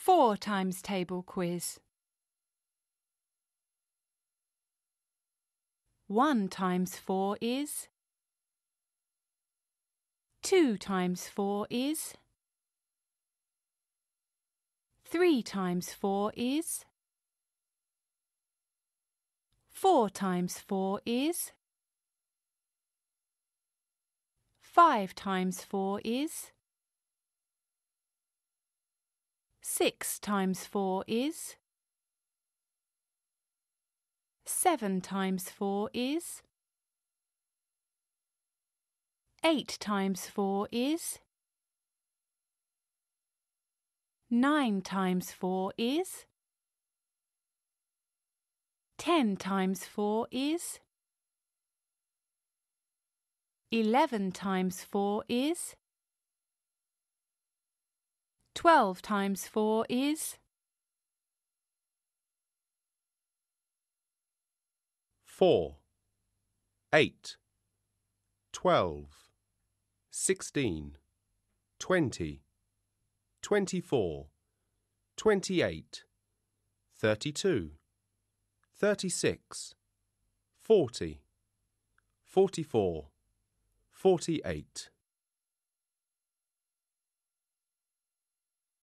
4 times table quiz. 1 times 4 is. 2 times 4 is. 3 times 4 is. 4 times 4 is. 5 times 4 is. 6 times 4 is. 7 times 4 is. 8 times 4 is. 9 times 4 is. 10 times 4 is. 11 times 4 is. 12 times 4 is. 4, 8, 12, 16, 20, 24, 28, 32, 36, 40, 44, 48.